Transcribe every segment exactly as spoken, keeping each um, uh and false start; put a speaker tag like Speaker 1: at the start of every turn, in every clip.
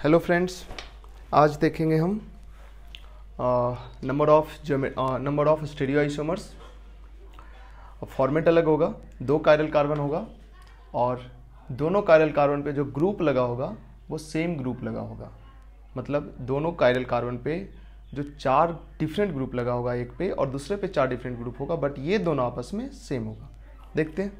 Speaker 1: Hello friends, आज देखेंगे हम number of number of stereoisomers. Format अलग होगा, दो कायरल कार्बन होगा और दोनों कायरल कार्बन पे जो ग्रुप लगा होगा वो सेम ग्रुप लगा होगा। मतलब दोनों कायरल कार्बन पे जो चार डिफरेंट ग्रुप लगा होगा, एक पे और दूसरे पे चार डिफरेंट ग्रुप होगा, बट ये दोनों आपस में सेम होगा। देखते हैं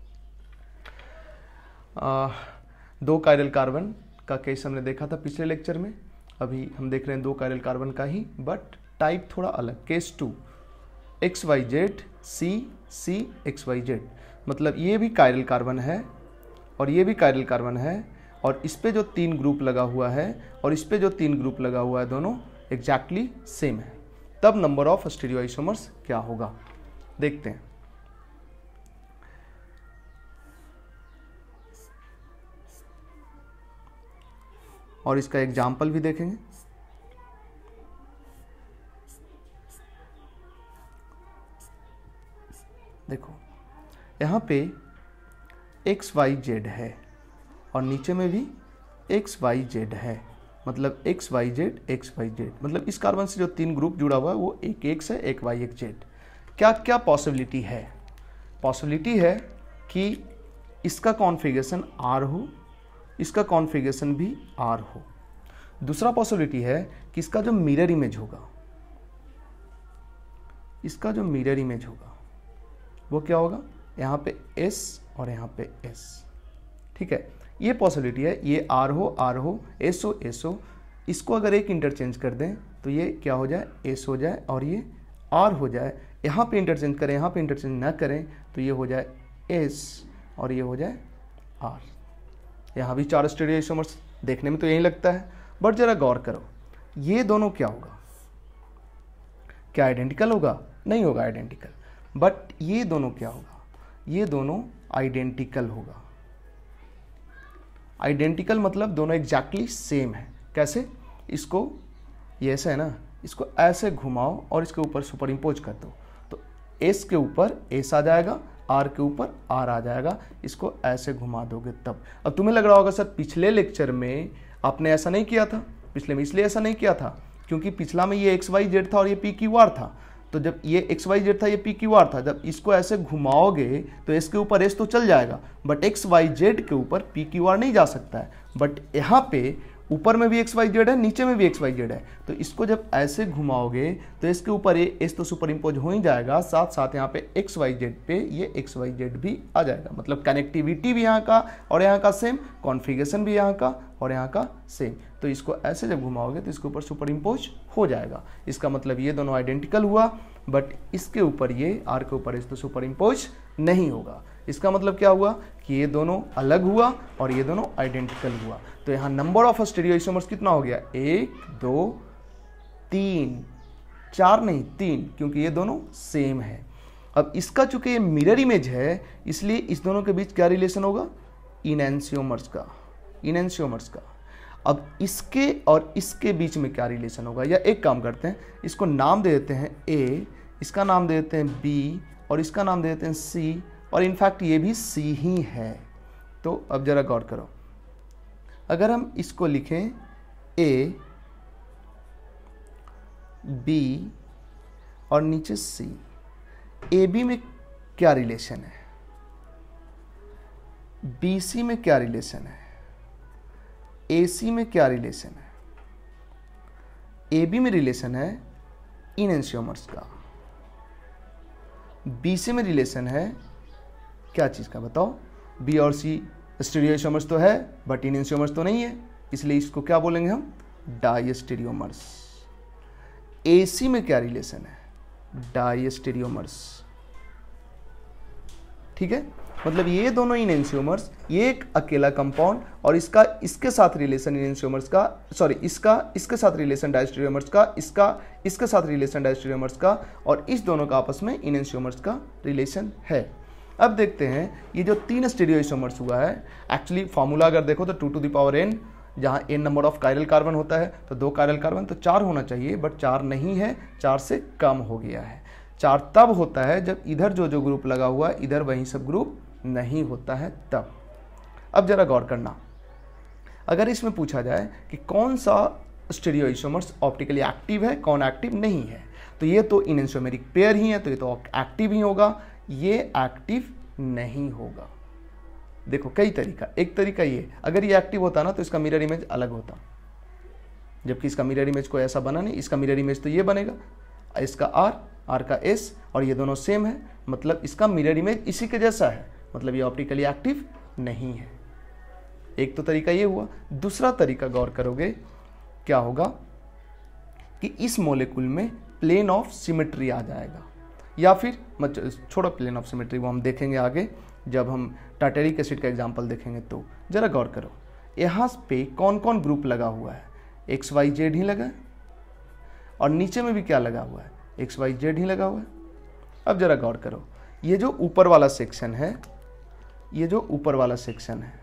Speaker 1: आ, दो कायरल कार्बन का केस हमने देखा था पिछले लेक्चर में। अभी हम देख रहे हैं दो कायरल कार्बन का ही, बट टाइप थोड़ा अलग। Case two, X Y Z C C X Y Z. मतलब ये भी कायरल कार्बन है और ये भी कायरल कार्बन है, और इस पे जो तीन ग्रुप लगा हुआ है और इस पे जो तीन ग्रुप लगा हुआ है, दोनों एग्जैक्टली सेम है। तब नंबर ऑफ स्टीरियोआइसोमर्स क्या होगा, देखते हैं। और इसका एग्जाम्पल भी देखेंगे। देखो यहाँ पे एक्स वाई जेड है और नीचे में भी एक्स वाई जेड है। मतलब X Y Z X Y Z, मतलब इस कार्बन से जो तीन ग्रुप जुड़ा हुआ है वो एक एक्स है, एक वाई, एक जेड। क्या क्या पॉसिबिलिटी है? पॉसिबिलिटी है कि इसका कॉन्फ़िगरेशन आर हो, इसका कॉन्फ़िगरेशन भी आर हो। दूसरा पॉसिबिलिटी है कि इसका जो मिरर इमेज होगा, इसका जो मिरर इमेज होगा वो क्या होगा, यहाँ पे एस और यहाँ पे एस। ठीक है, ये पॉसिबिलिटी है। ये आर हो आर हो, एस हो एस हो। इसको अगर एक इंटरचेंज कर दें तो ये क्या हो जाए, एस हो जाए और ये आर हो जाए। यहाँ पे इंटरचेंज करें, यहाँ पे इंटरचेंज ना करें तो ये हो जाए एस और ये हो जाए आर। यहाँ भी चार स्टीरियोआइसोमर्स, देखने में तो यही लगता है, बट जरा गौर करो, ये दोनों क्या होगा? क्या आइडेंटिकल होगा? नहीं होगा आइडेंटिकल। बट ये दोनों क्या होगा? ये दोनों आइडेंटिकल होगा। आइडेंटिकल मतलब दोनों एग्जैक्टली सेम है। कैसे? इसको ये ऐसा है ना, इसको ऐसे घुमाओ और इसके ऊपर सुपर इम्पोज कर दो तो एस के ऊपर एस आ जाएगा, आर के ऊपर आर आ जाएगा। इसको ऐसे घुमा दोगे तब। अब तुम्हें लग रहा होगा सर पिछले लेक्चर में आपने ऐसा नहीं किया था। पिछले में इसलिए ऐसा नहीं किया था क्योंकि पिछला में ये एक्स वाई जेड था और ये पी क्यू आर था। तो जब ये एक्स वाई जेड था, ये पी क्यू आर था, जब इसको ऐसे घुमाओगे तो एस के ऊपर एस तो चल जाएगा, बट एक्स वाई जेड के ऊपर पी क्यू आर नहीं जा सकता है। बट यहाँ पे ऊपर में भी एक्स वाई जेड है, नीचे में भी एक्स वाई जेड है, तो इसको जब ऐसे घुमाओगे तो इसके ऊपर ये एस तो सुपर इम्पोज हो ही जाएगा, साथ साथ यहाँ पे एक्स वाई जेड पे ये एक्स वाई जेड भी आ जाएगा। मतलब कनेक्टिविटी भी यहाँ का और यहाँ का सेम, कॉन्फ़िगरेशन भी यहाँ का और यहाँ का सेम। तो इसको ऐसे जब घुमाओगे तो इसके ऊपर सुपर इम्पोज हो जाएगा। इसका मतलब ये दोनों आइडेंटिकल हुआ, बट इसके ऊपर ये आर के ऊपर एस तो सुपर इम्पोज नहीं होगा। इसका मतलब क्या हुआ कि ये दोनों अलग हुआ और ये दोनों आइडेंटिकल हुआ। तो यहाँ नंबर ऑफ स्टीरियोआइसोमर्स कितना हो गया? एक, दो, तीन, चार नहीं तीन, क्योंकि ये दोनों सेम है। अब इसका चूंकि ये मिरर इमेज है, इसलिए इस दोनों के बीच क्या रिलेशन होगा? इनैंसियोमर्स का, इनैंसियोमर्स का। अब इसके और इसके बीच में क्या रिलेशन होगा? या एक काम करते हैं, इसको नाम दे देते हैं ए, इसका नाम दे देते हैं बी और इसका नाम दे देते हैं सी, और इनफैक्ट ये भी सी ही है। तो अब जरा गौर करो, अगर हम इसको लिखें ए बी और नीचे सी, ए बी में क्या रिलेशन है, बी सी में क्या रिलेशन है, ए सी में क्या रिलेशन है? ए बी में रिलेशन है इनैंसियोमर्स का, बी सी में रिलेशन है क्या चीज़ का बताओ? बी और सी स्टीरियोआइसोमर्स तो है बट इनैंसियोमर्स तो नहीं है, इसलिए इसको क्या बोलेंगे हम? डायस्टीरियोमर्स। ए सी में क्या रिलेशन है? डायस्टीरियोमर्स। ठीक है, मतलब ये दोनों इनैंसियोमर्स, ये एक अकेला कंपाउंड और इसका इसके साथ रिलेशन इनैंसियोमर्स का, सॉरी इसका इसके साथ रिलेशन डायस्टीरियोमर्स का, इसका इसके साथ रिलेशन डायस्टीरियोमर्स का, और इस दोनों का आपस में इनैंसियोमर्स का रिलेशन है। अब देखते हैं ये जो तीन स्टीरियोआइसोमर्स हुआ है, एक्चुअली फॉर्मूला अगर देखो तो two to the power n, जहाँ n number of chiral carbon होता है तो दो कायरल कार्बन तो चार होना चाहिए, बट चार नहीं है, चार से कम हो गया है। चार तब होता है जब इधर जो जो ग्रुप लगा हुआ है इधर वही सब ग्रुप नहीं होता है तब। अब जरा गौर करना, अगर इसमें पूछा जाए कि कौन सा स्टीरियोइसोमर्स ऑप्टिकली एक्टिव है, कौन एक्टिव नहीं है, तो ये तो इनएंशियोमेरिक पेयर ही है, तो ये तो एक्टिव ही होगा, ये एक्टिव नहीं होगा। देखो कई तरीका, एक तरीका ये, अगर ये एक्टिव होता ना तो इसका मिरर इमेज अलग होता, जबकि इसका मिरर इमेज कोई ऐसा बना नहीं, इसका मिरर इमेज तो ये बनेगा, इसका आर, आर का एस, और ये दोनों सेम है, मतलब इसका मिरर इमेज इसी के जैसा है, मतलब ये ऑप्टिकली एक्टिव नहीं है। एक तो तरीका ये हुआ। दूसरा तरीका गौर करोगे क्या होगा कि इस मॉलिक्यूल में प्लेन ऑफ सिमेट्री आ जाएगा, या फिर मत छोड़ो प्लेन ऑफ सिमेट्री, वो हम देखेंगे आगे जब हम टार्टेरिक एसिड का एग्जांपल देखेंगे। तो जरा गौर करो यहाँ पे कौन कौन ग्रुप लगा हुआ है, एक्स वाई जेड ही लगा है, और नीचे में भी क्या लगा हुआ है, एक्स वाई जेड ही लगा हुआ है। अब जरा गौर करो, ये जो ऊपर वाला सेक्शन है, ये जो ऊपर वाला सेक्शन है,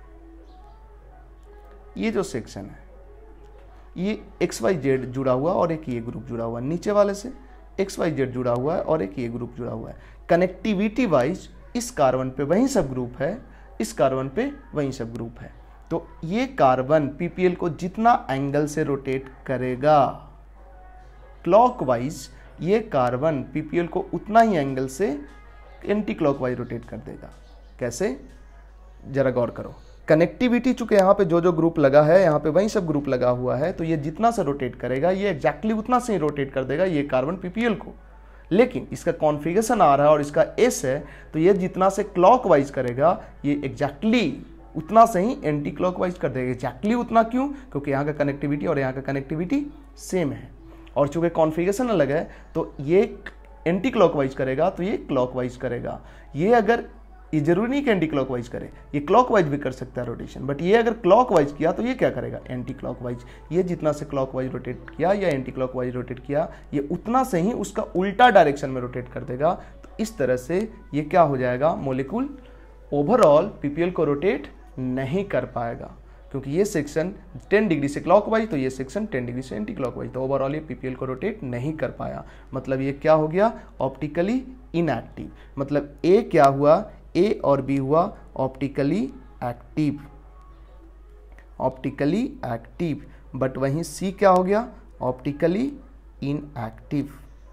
Speaker 1: ये जो सेक्शन है, ये एक्स वाई जेड जुड़ा हुआ और एक ये ग्रुप जुड़ा हुआ है, नीचे वाले से एक्स वाई जेड जुड़ा हुआ है और एक ये ग्रुप जुड़ा हुआ है। कनेक्टिविटी वाइज इस कार्बन पे वही सब ग्रुप है, इस कार्बन पे वही सब ग्रुप है। तो ये कार्बन पीपीएल को जितना एंगल से रोटेट करेगा क्लॉकवाइज, ये कार्बन पीपीएल को उतना ही एंगल से एंटी क्लॉकवाइज रोटेट कर देगा। कैसे, जरा गौर करो। कनेक्टिविटी चूंकि यहाँ पे जो जो ग्रुप लगा है, यहाँ पे वही सब ग्रुप लगा हुआ है, तो ये जितना से रोटेट करेगा ये एग्जैक्टली उतना से ही रोटेट कर देगा ये कार्बन पीपीएल को। लेकिन इसका कॉन्फ़िगरेशन आ रहा है और इसका एस है, तो ये जितना से क्लॉकवाइज करेगा ये एग्जैक्टली उतना से ही एंटी क्लॉकवाइज कर देगा। एग्जैक्टली उतना क्यों? क्योंकि यहाँ का कनेक्टिविटी और यहाँ का कनेक्टिविटी सेम है, और चूंकि कॉन्फ़िगरेशन अलग है तो ये एंटी क्लॉकवाइज करेगा तो ये क्लॉकवाइज करेगा। ये अगर, ये जरूरी नहीं कि एंटी क्लॉकवाइज करे, ये क्लॉकवाइज भी कर सकता है रोटेशन, बट ये अगर क्लॉकवाइज किया तो ये क्या करेगा, एंटी क्लॉकवाइज। ये जितना से क्लॉकवाइज रोटेट किया या एंटी क्लॉकवाइज रोटेट किया, ये उतना से ही उसका उल्टा डायरेक्शन में रोटेट कर देगा। तो इस तरह से ये क्या हो जाएगा, मॉलिक्यूल ओवरऑल पीपीएल को रोटेट नहीं कर पाएगा, क्योंकि ये सेक्शन टेन डिग्री से क्लॉकवाइज तो ये सेक्शन टेन डिग्री से एंटी क्लॉकवाइज, तो ओवरऑल ये पीपीएल को रोटेट नहीं कर पाया। मतलब ये क्या हो गया, ऑप्टिकली इनएक्टिव। मतलब ए क्या हुआ, ए और बी हुआ optically active, optically active, but वहीं सी क्या हो गया, ऑप्टिकली इनएक्टिव।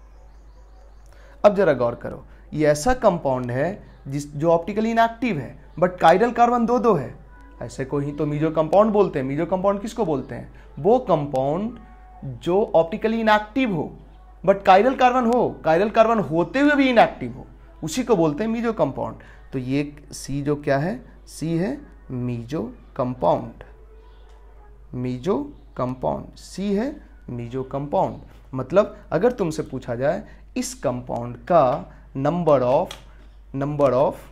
Speaker 1: अब जरा गौर करो, ये ऐसा कंपाउंड है जिस जो ऑप्टिकली इनएक्टिव है, बट काइरल कार्बन दो दो है। ऐसे को ही तो मीजो कंपाउंड बोलते हैं। मीजो कंपाउंड किसको बोलते हैं, वो कंपाउंड जो ऑप्टिकली इनएक्टिव हो बट काइरल कार्बन हो, काइरल कार्बन होते हुए भी इनएक्टिव हो, उसी को बोलते हैं मीजो कंपाउंड। तो ये सी जो क्या है, सी है meso compound, meso compound, C है मीजो कंपाउंड। मतलब अगर तुमसे पूछा जाए इस कंपाउंड का number of number of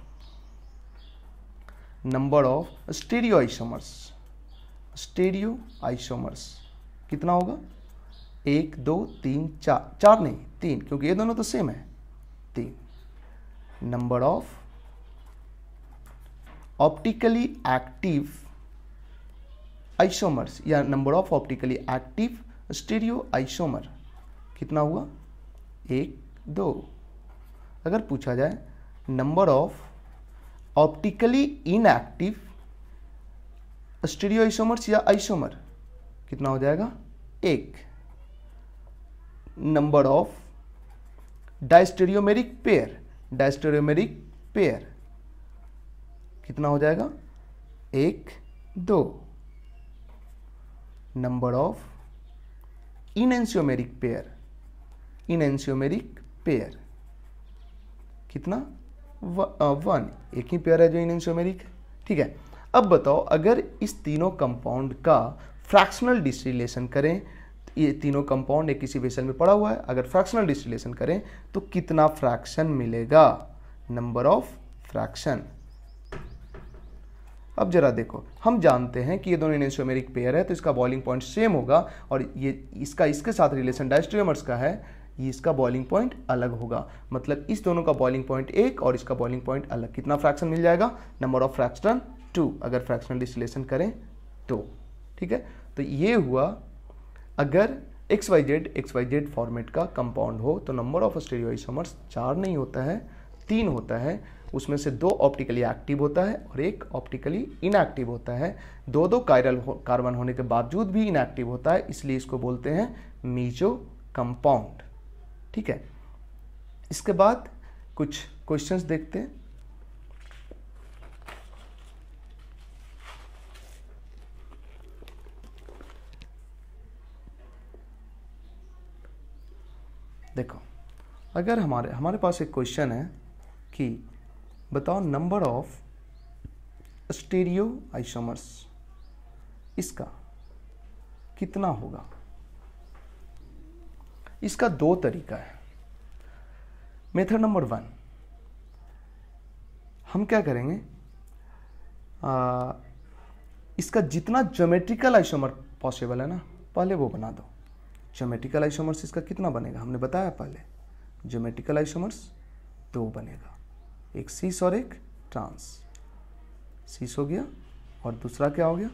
Speaker 1: number of stereo isomers, stereo isomers कितना होगा, एक दो तीन चार, चार नहीं तीन, क्योंकि ये दोनों तो सेम है, तीन। Number of optically active isomers या number of optically active stereo isomer कितना हुआ, एक दो। अगर पूछा जाए number of optically inactive stereo isomers या आइसोमर कितना हो जाएगा, एक। Number of diastereomeric pair, diastereomeric pair कितना हो जाएगा, एक दो। Number of enantiomeric pair, enantiomeric pair कितना, वन, एक ही पेयर है जो इनएंशियोमेरिक है। ठीक है, अब बताओ अगर इस तीनों कंपाउंड का फ्रैक्शनल डिस्टिलेशन करें, ये तीनों कंपाउंड एक किसी वेसल में पड़ा हुआ है, अगर फ्रैक्शनल डिस्टिलेशन करें तो कितना फ्रैक्शन मिलेगा, नंबर ऑफ फ्रैक्शन। अब जरा देखो, हम जानते हैं कि ये दोनों इनएंशियोमेरिक पेयर है तो इसका बॉइलिंग पॉइंट सेम होगा, और ये इसका इसके साथ रिलेशन डायस्टेरियोमर्स का है, ये इसका बॉइलिंग पॉइंट अलग होगा। मतलब इस दोनों का बॉइलिंग पॉइंट एक और इसका बॉइलिंग पॉइंट अलग, कितना फ्रैक्शन मिल जाएगा, नंबर ऑफ फ्रैक्शन टू, अगर फ्रैक्शनल डिस्टिलेशन करें तो। ठीक है, तो ये हुआ अगर X Y Z X Y Z format का कंपाउंड हो तो नंबर ऑफ स्टीरियो आइसोमर्स चार नहीं होता है, तीन होता है उसमें से दो ऑप्टिकली एक्टिव होता है और एक ऑप्टिकली इनएक्टिव होता है। दो दो कायरल कार्बन होने के बावजूद भी इनएक्टिव होता है, इसलिए इसको बोलते हैं मीजो कंपाउंड। ठीक है, इसके बाद कुछ क्वेश्चंस देखते हैं। देखो, अगर हमारे हमारे पास एक क्वेश्चन है कि बताओ नंबर ऑफ स्टीरियो आइसोमर्स, इसका कितना होगा। इसका दो तरीका है। मेथड नंबर वन, हम क्या करेंगे, आ, इसका जितना ज्योमेट्रिकल आइसोमर पॉसिबल है ना, पहले वो बना दो। ज्योमेट्रिकल आइसोमर्स इसका कितना बनेगा, हमने बताया पहले, ज्योमेट्रिकल आइसोमर्स दो बनेगा, एक सीस और एक ट्रांस। सीस हो गया और दूसरा क्या हो गया,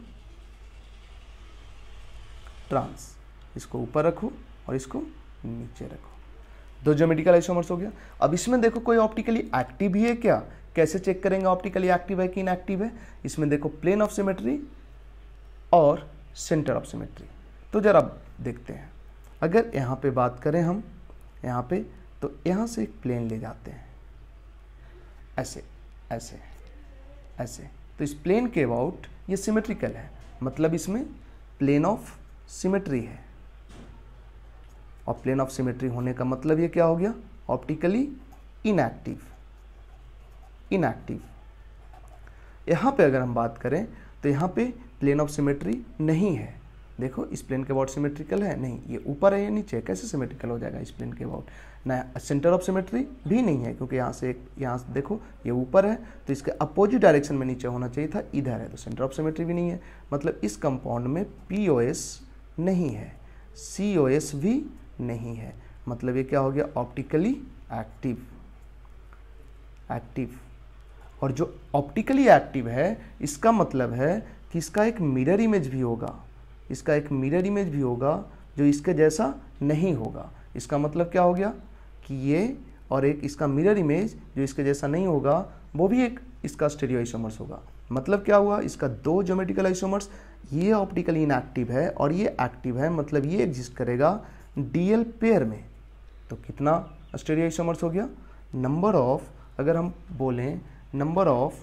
Speaker 1: ट्रांस। इसको ऊपर रखो और इसको नीचे रखो, दो ज्योमेट्रिकल आइसोमर्स हो गया। अब इसमें देखो कोई ऑप्टिकली एक्टिव भी है क्या, कैसे चेक करेंगे ऑप्टिकली एक्टिव है कि इनएक्टिव है। इसमें देखो प्लेन ऑफ सिमेट्री और सेंटर ऑफ सिमेट्री। तो जरा देखते हैं, अगर यहाँ पे बात करें हम यहाँ पे, तो यहाँ से एक प्लेन ले जाते हैं, ऐसे ऐसे ऐसे, तो इस प्लेन के अबाउट ये सिमेट्रिकल है, मतलब इसमें प्लेन ऑफ सिमेट्री है। और प्लेन ऑफ सिमेट्री होने का मतलब ये क्या हो गया, ऑप्टिकली इनएक्टिव। इनएक्टिव यहाँ पे अगर हम बात करें तो यहाँ पे प्लेन ऑफ सिमेट्री नहीं है। देखो इस प्लेन के अबाउट सिमेट्रिकल है नहीं, ये ऊपर है या नीचे, कैसे सिमेट्रिकल हो जाएगा इस प्लेन के अबाउट ना। सेंटर ऑफ सिमेट्री भी नहीं है, क्योंकि यहाँ से यहाँ से देखो ये ऊपर है तो इसके अपोजिट डायरेक्शन में नीचे होना चाहिए था, इधर है, तो सेंटर ऑफ सिमेट्री भी नहीं है। मतलब इस कंपाउंड में पी ओ एस नहीं है, सी ओ एस भी नहीं है। मतलब ये क्या हो गया, ऑप्टिकली एक्टिव। एक्टिव और जो ऑप्टिकली एक्टिव है इसका मतलब है कि इसका एक मिरर इमेज भी होगा, इसका एक मिरर इमेज भी होगा जो इसके जैसा नहीं होगा। इसका मतलब क्या हो गया कि ये और एक इसका मिरर इमेज जो इसके जैसा नहीं होगा वो भी एक इसका स्टीरियो आइसोमर्स होगा। मतलब क्या हुआ, इसका दो ज्योमेट्रिकल आइसोमर्स, ये ऑप्टिकली इनएक्टिव है और ये एक्टिव है, मतलब ये एग्जिस्ट करेगा डीएल पेयर में। तो कितना स्टीरियो आइसोमर्स हो गया, नंबर ऑफ, अगर हम बोलें number of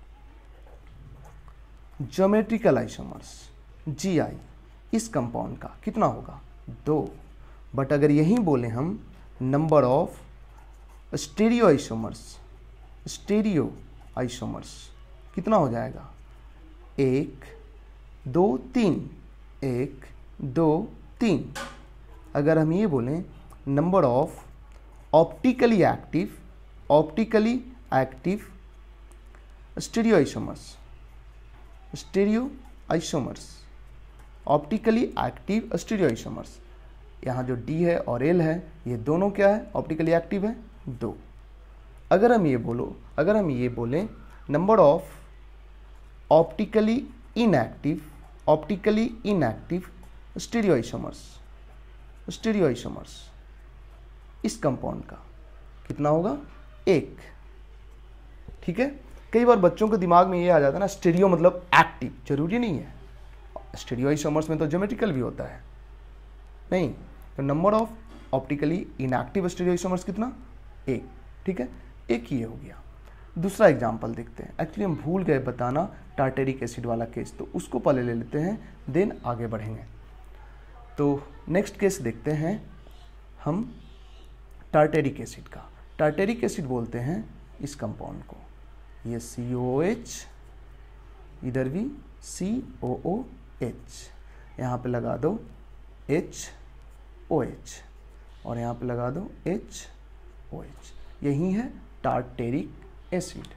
Speaker 1: geometrical isomers G I इस कंपाउंड का कितना होगा, दो। बट अगर यहीं बोले हम number of stereo isomers, stereo isomers कितना हो जाएगा, एक दो तीन, एक दो तीन। अगर हम ये बोलें number of optically active, optically active stereo isomers, stereo isomers, optically active stereo isomers, यहाँ जो डी है और एल है ये दोनों क्या है, ऑप्टिकली एक्टिव है, दो। अगर हम ये बोलो अगर हम ये बोलें number of optically inactive, optically inactive stereo isomers, stereo isomers इस कंपाउंड का कितना होगा, एक। ठीक है, कई बार बच्चों के दिमाग में ये आ जाता है ना, स्टीरियो मतलब एक्टिव, जरूरी नहीं है, स्टीरियो आइसोमर्स में तो ज्योमेट्रिकल भी होता है, नहीं। तो number of optically inactive stereo isomers कितना, एक। ठीक है, एक ये हो गया। दूसरा एग्जांपल देखते हैं। एक्चुअली हम भूल गए बताना टार्टेरिक एसिड वाला केस, तो उसको पहले ले लेते हैं, देन आगे बढ़ेंगे। तो नेक्स्ट केस देखते हैं हम टार्टेरिक एसिड का। टार्टेरिक एसिड बोलते हैं इस कंपाउंड को, ये सी ओ एच, इधर भी सी ओ ओ एच, यहाँ पे लगा दो एच ओ एच और यहाँ पे लगा दो एच ओ एच, यही है टार्टेरिक एसिड।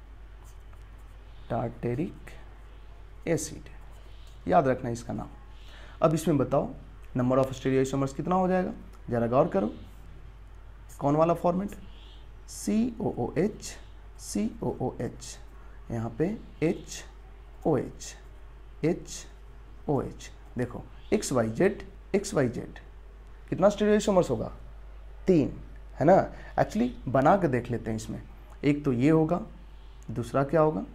Speaker 1: टार्टेरिक एसिड याद रखना इसका नाम। अब इसमें बताओ नंबर ऑफ स्टीरियो आइसोमर्स कितना हो जाएगा, जरा गौर करो। कौन वाला format, C O O H, C O O H, यहाँ पे H O H, H O H. देखो X Y Z, X Y Z कितना स्टीरियो आइसोमर्स होगा, तीन, है ना। एक्चुअली बना के देख लेते हैं इसमें। एक तो ये होगा, दूसरा क्या होगा,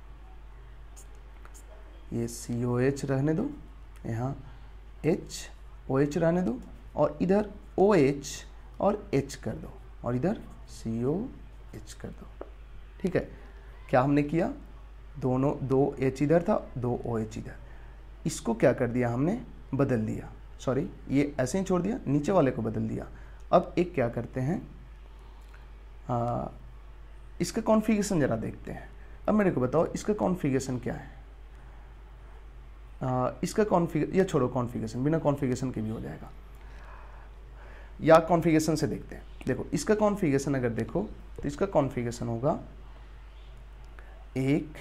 Speaker 1: ये सी ओ एच रहने दो, यहाँ एच ओ एच रहने दो, और इधर ओ एच और H कर दो, और इधर सी ओ एच कर दो। ठीक है, क्या हमने किया, दोनों दो H इधर था, दो ओ एच इधर, इसको क्या कर दिया हमने, बदल दिया, सॉरी ये ऐसे ही छोड़ दिया, नीचे वाले को बदल दिया। अब एक क्या करते हैं, आ, इसका कॉन्फ़िगरेशन ज़रा देखते हैं। अब मेरे को बताओ इसका कॉन्फ़िगरेशन क्या है। आ, इसका कॉन्फ़िगर या छोड़ो, कॉन्फ़िगरेशन बिना कॉन्फ़िगरेशन के भी हो जाएगा, या कॉन्फ़िगरेशन से देखते हैं। देखो इसका कॉन्फ़िगरेशन अगर देखो तो इसका कॉन्फ़िगरेशन होगा एक,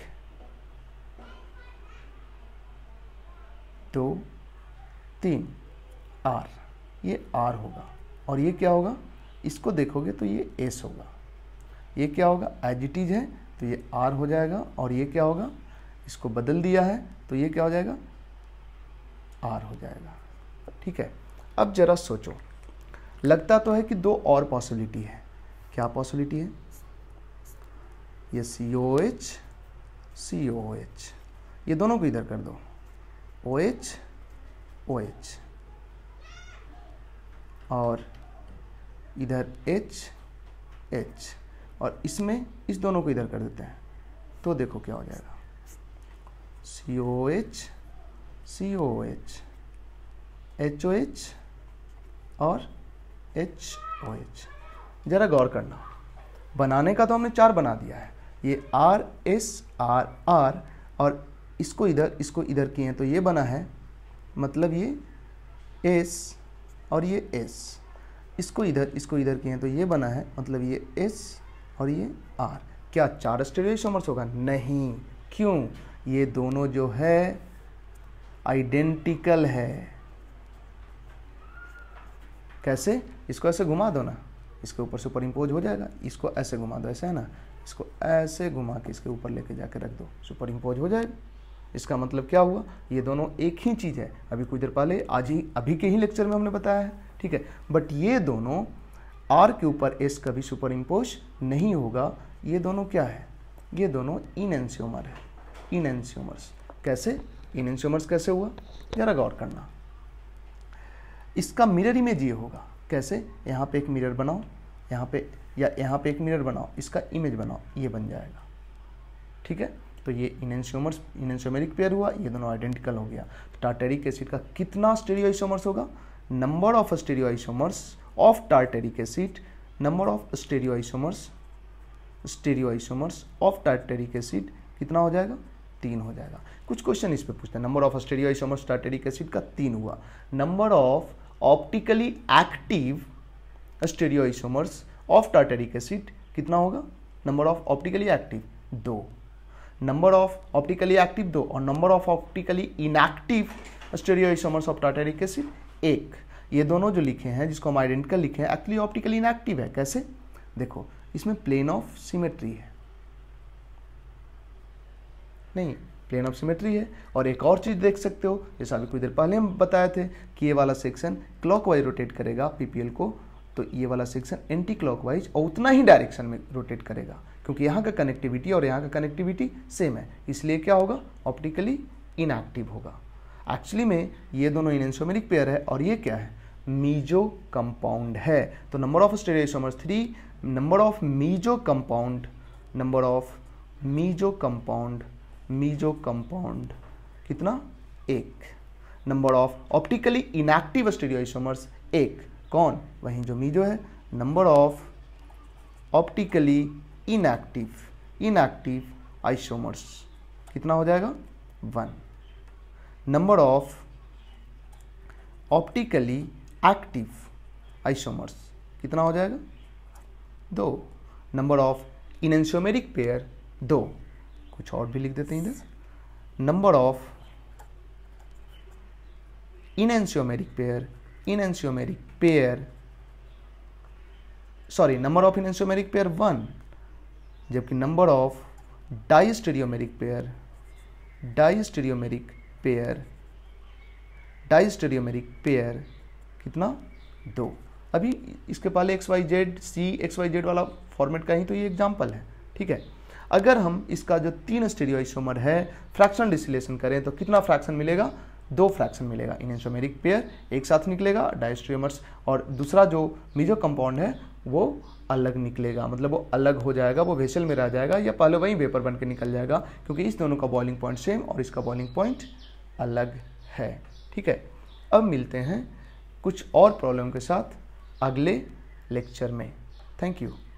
Speaker 1: दो, तीन, आर, ये आर होगा, और ये क्या होगा, इसको देखोगे तो ये एस होगा, ये क्या होगा, एज इट इज है तो ये आर हो जाएगा, और ये क्या होगा, इसको बदल दिया है तो ये क्या हो जाएगा, आर हो जाएगा। ठीक है, अब जरा सोचो, लगता तो है कि दो और पॉसिबिलिटी है। क्या पॉसिबिलिटी है, ये सी O H, C O H, ये दोनों को इधर कर दो, ओ एच, ओ एच, और इधर H, H, और इसमें इस दोनों को इधर कर देते हैं, तो देखो क्या हो जाएगा, C O H, C O H, H O H और एच ओ एच। ज़रा गौर करना, बनाने का तो हमने चार बना दिया है, ये आर एस आर आर, और इसको इधर इसको इधर किए हैं तो ये बना है, मतलब ये एस और ये एस, इसको इधर इसको इधर किए हैं तो ये बना है, मतलब ये एस और ये आर। क्या चार स्टेरियोइसोमर्स होगा? नहीं, क्यों, ये दोनों जो है आइडेंटिकल है। कैसे, इसको ऐसे घुमा दो ना, इसके ऊपर सुपर इम्पोज हो जाएगा, इसको ऐसे घुमा दो, ऐसे है ना, इसको ऐसे घुमा के इसके ऊपर लेके जाके रख दो, सुपर इम्पोज हो जाएगा। इसका मतलब क्या हुआ, ये दोनों एक ही चीज़ है। अभी कुछ देर पहले आज ही अभी के ही लेक्चर में हमने बताया है, ठीक है। बट ये दोनों आर के ऊपर एस कभी सुपर इम्पोज नहीं होगा। ये दोनों क्या है, ये दोनों इनएंशियोमर है, इनएंशियोमर्स। कैसे इनएंशियोमर्स कैसे हुआ, जरा गौर करना। इसका मिरर इमेज ये होगा, कैसे, यहाँ पे एक मिरर बनाओ, यहाँ पे या यहाँ पे एक मिरर बनाओ, इसका इमेज बनाओ, ये बन जाएगा, ठीक है। तो ये इनएंशियोमर्स इनएंशियोमेरिक पेयर हुआ, ये दोनों आइडेंटिकल हो गया। तो टार्टेरिक एसिड का कितना स्टेरियोइसोमर्स होगा, number of stereoisomers of tartaric acid, number of stereoisomers stereoisomers of tartaric acid कितना हो जाएगा, तीन हो जाएगा। कुछ क्वेश्चन इस पे पूछते हैं, number of stereoisomers tartaric acid का तीन हुआ, number of optically active stereoisomers of tartaric acid कितना होगा, नंबर ऑफ ऑप्टिकली एक्टिव दो, नंबर ऑफ ऑप्टिकली एक्टिव दो, और number of optically inactive stereoisomers of tartaric acid एक। ये दोनों जो लिखे हैं, जिसको हम आइडेंटिकल लिखे हैं, एक्चुअली ऑप्टिकली इनएक्टिव है। कैसे, देखो इसमें प्लेन ऑफ सिमेट्री है, नहीं प्लेन ऑफ सिमेट्री है। और एक और चीज देख सकते हो, जैसा अभी कुछ देर पहले हम बताए थे कि ये वाला सेक्शन क्लॉकवाइज रोटेट करेगा पीपीएल को, तो ये वाला सेक्शन एंटी क्लॉकवाइज और उतना ही डायरेक्शन में रोटेट करेगा, क्योंकि यहाँ का कनेक्टिविटी और यहाँ का कनेक्टिविटी सेम है, इसलिए क्या होगा, ऑप्टिकली इनएक्टिव होगा। एक्चुअली में ये दोनों इनएंशियोमेरिक पेयर है, और ये क्या है, मीजो कंपाउंड है। तो number of stereoisomers three, number of meso compound, number of meso compound meso compound कितना, एक। Number of optically inactive stereoisomers एक, कौन, वहीं जो मीजो है। Number of optically inactive inactive isomers कितना हो जाएगा, one. Number of optically active isomers कितना हो जाएगा, दो। नंबर ऑफ इनएंशियोमेरिक पेयर दो, कुछ और भी लिख देते हैं इधर, number of enantiomeric pair enantiomeric pair sorry number of enantiomeric pair one, जबकि number of diastereomeric pair diastereomeric pair diastereomeric pair कितना, दो। अभी इसके पहले X Y Z C X Y Z वाला फॉर्मेट का ही तो ये एग्जाम्पल है, ठीक है। अगर हम इसका जो तीन स्टीरियोइसोमर है फ्रैक्शन डिस्टिलेशन करें तो कितना फ्रैक्शन मिलेगा, दो फ्रैक्शन मिलेगा। इनैंसोमेरिक पेयर एक साथ निकलेगा डायस्ट्रियोमर्स, और दूसरा जो मेजर कंपाउंड है वो अलग निकलेगा, मतलब वो अलग हो जाएगा, वो वेसल में रह जाएगा या पहले वहीं वेपर बन के निकल जाएगा, क्योंकि इस दोनों का बॉइलिंग पॉइंट सेम और इसका बॉइलिंग पॉइंट अलग है। ठीक है, अब मिलते हैं कुछ और प्रॉब्लम के साथ अगले लेक्चर में। Thank you.